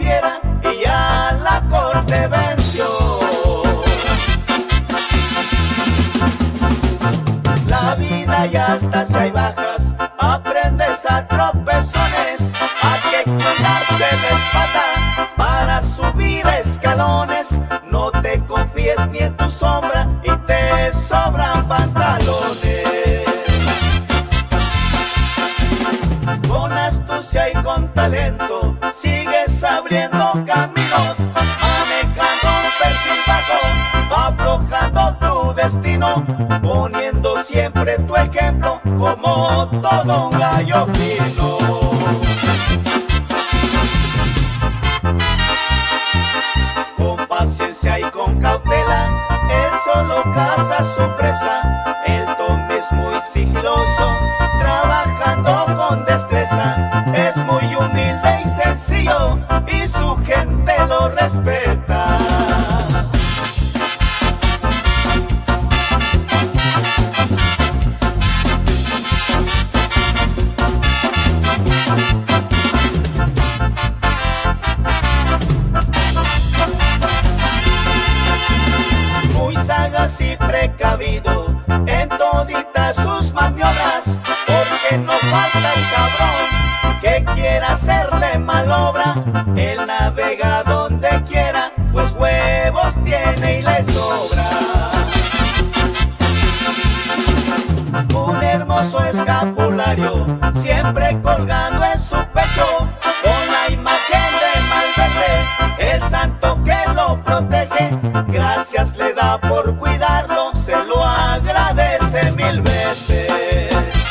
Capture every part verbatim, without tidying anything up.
fiera y a la corte venció. La vida hay altas y hay bajas, aprendes a tropezones, hay que cuidarse la espalda para subir escalones. No te confíes ni en tu sombra y te sobran pantalones. Con astucia y con talento sigues abriendo caminos, manejando un perfil bajo, va aflojando tu destino, poniendo siempre tu ejemplo como todo un gallo fino. Con paciencia y con cautela, él solo caza su presa. El Tom es muy sigiloso, trabajando con destreza. Es muy humilde y sencillo y su gente lo respeta. Y precavido en toditas sus maniobras, porque no falta el cabrón que quiera hacerle malobra. Él navega donde quiera, pues huevos tiene y le sobra. Un hermoso escapulario siempre colgando en su pecho, con la imagen de Malverde, el santo que lo protege. Gracias le da por cuidarlo, se lo agradece mil veces.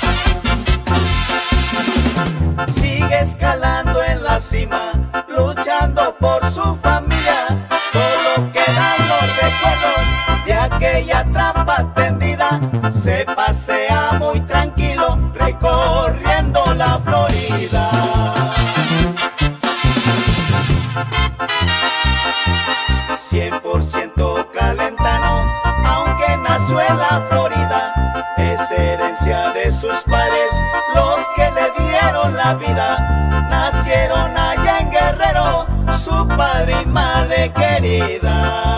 Sigue escalando en la cima, luchando por su familia. Solo quedan los recuerdos de aquella trampa tendida. Se pasea muy tranquilo recorriendo la Florida. Cien por ciento calentano, aunque nació en la Florida, es herencia de sus padres, los que le dieron la vida. Nacieron allá en Guerrero, su padre y madre querida.